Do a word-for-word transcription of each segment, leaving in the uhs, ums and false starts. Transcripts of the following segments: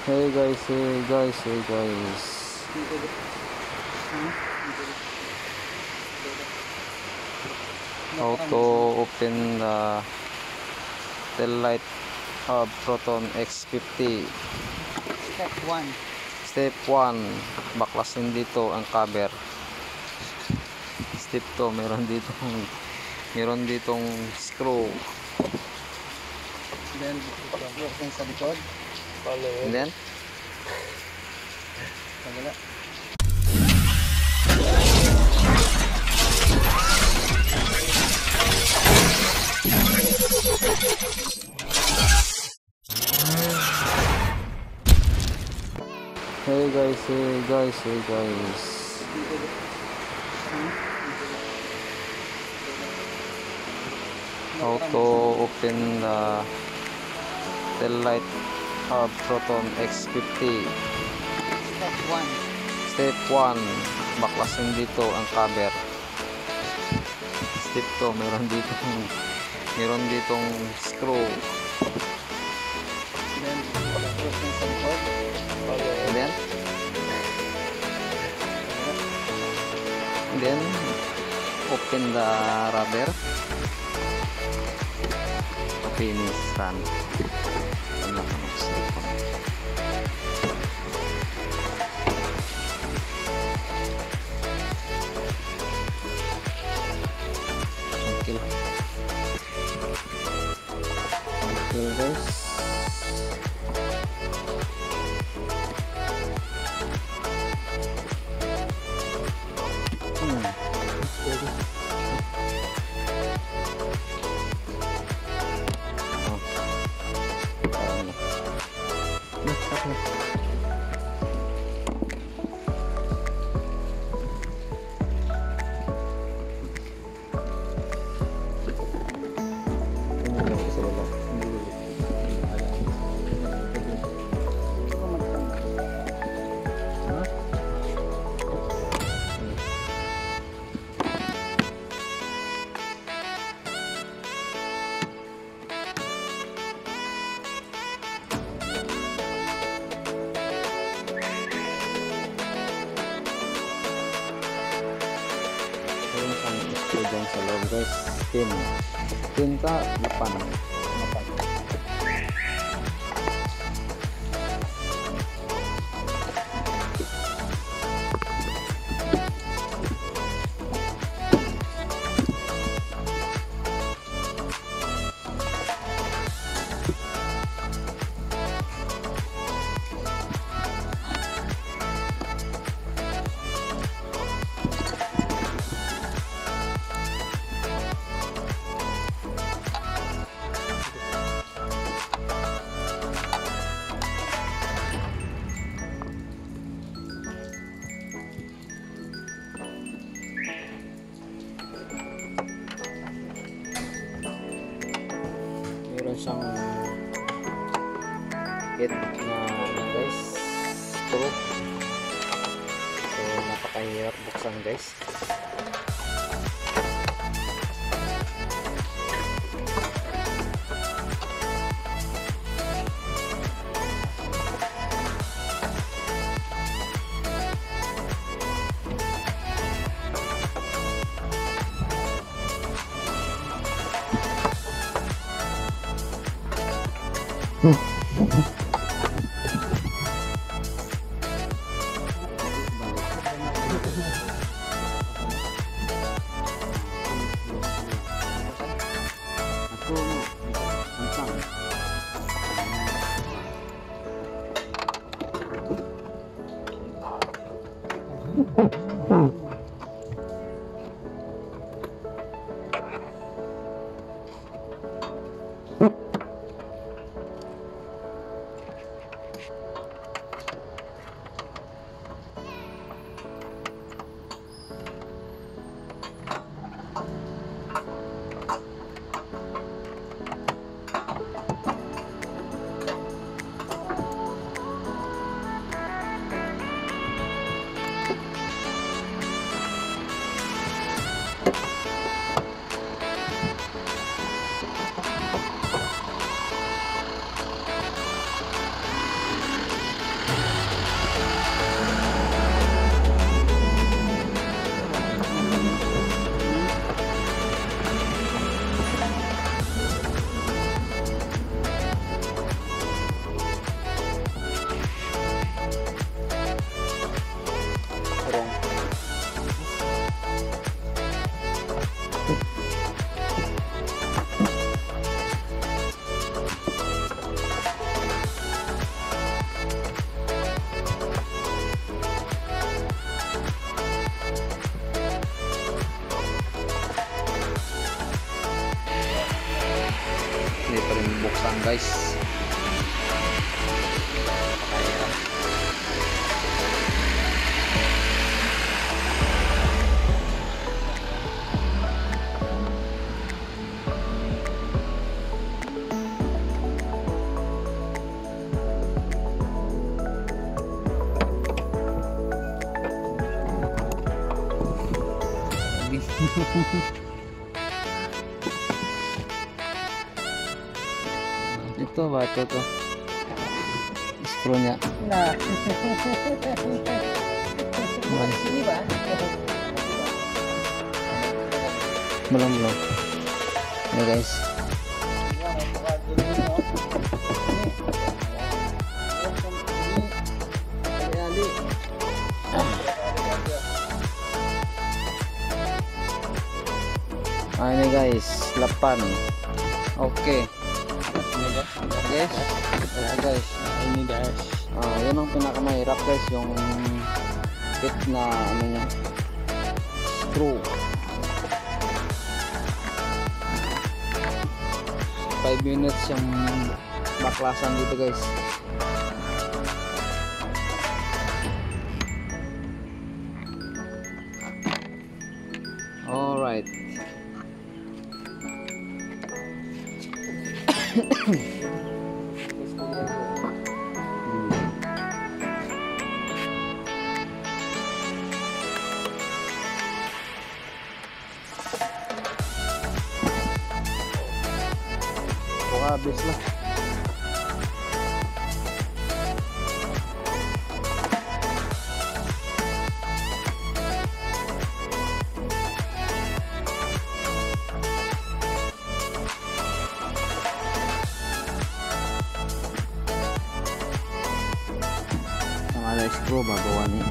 Hey guys, hey guys, hey guys. How to open the tail light of Proton X fifty. Step one. Step one, baklasin dito ang cover. Step two, meron ditong meron ditong screw. Then, buksan sa likod. And then, Pagala. hey guys, hey guys, hey guys. How to open the tail light of Proton X fifty. Step one. Step one, baklasin dito ang cover. Step two, meron ditong meron ditong screw. Then, buksan sa likod. And then, and then open the rubber. Finish run. Ano ka mag-slip? Okay lang. Okay guys. Hmm. Dyan sa loob guys, pin pin ka, lapan lapan. Meron siyang kit na ano guys, screw. So napakahirap buksan guys. guys. Ito ba? Ito to. Screw nya. Nah. Sini ba? Belum belum. Ini guys. Ah, ini guys, delapan. Oke. Guys, okay, guys. Ini guys. Ah, yun ang pinakamahirap guys, yung bit na ano niya, screw. five minutes yung baklasan dito guys. Alright. Habis lah. Yang ada screw bawahnya.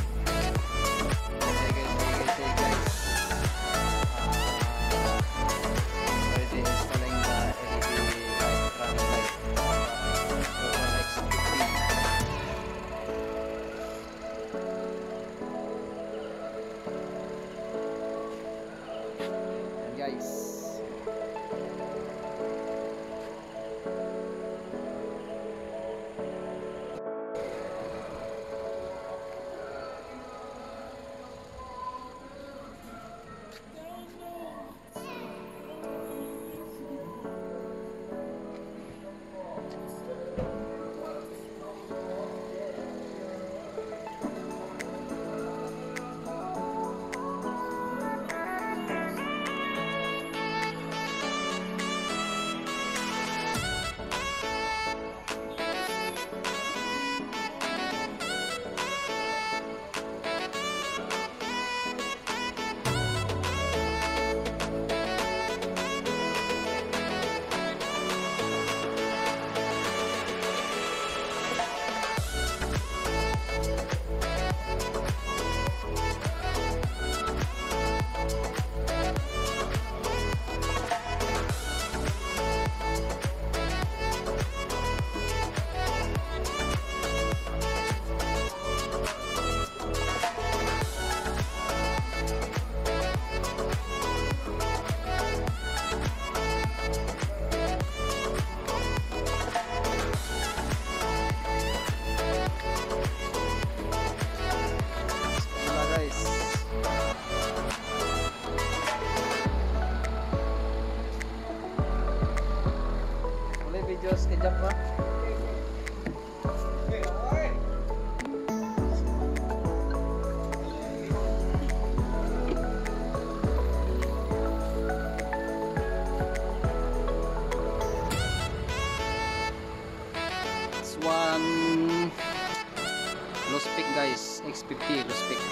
Guys, video sekejap lah. This one low speed guys, X fifty low speed.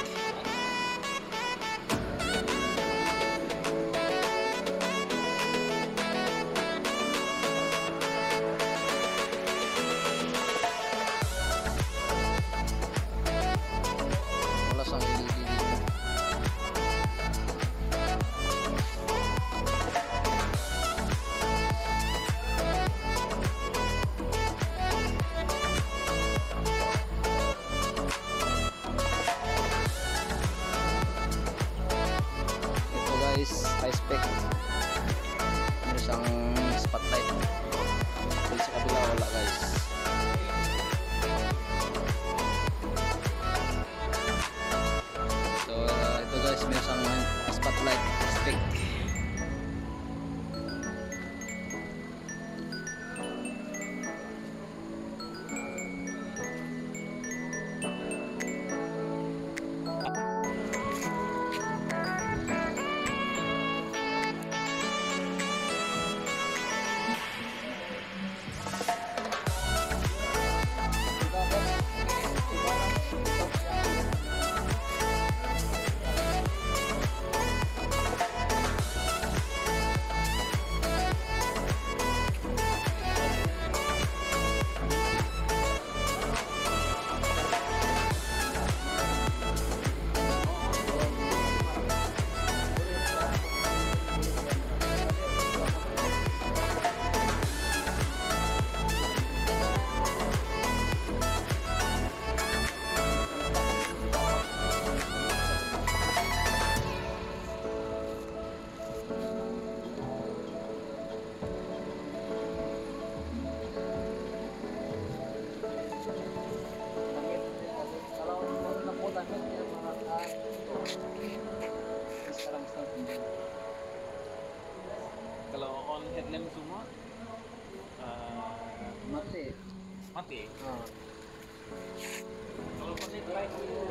Mati. Ah. Kalau pakai light dulu.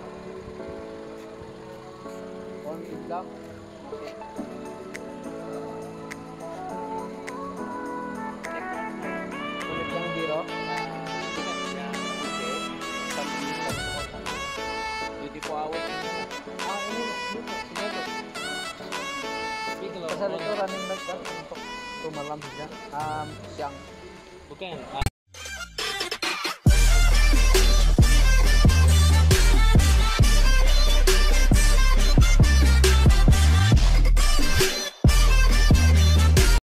On in lang. Okay. Sulit yang biro. twenty-four hours. Ah, ini ini sudah tuh. Tapi kalau Pasal itu running light kan untuk untuk malam saja. Um, siang. bukan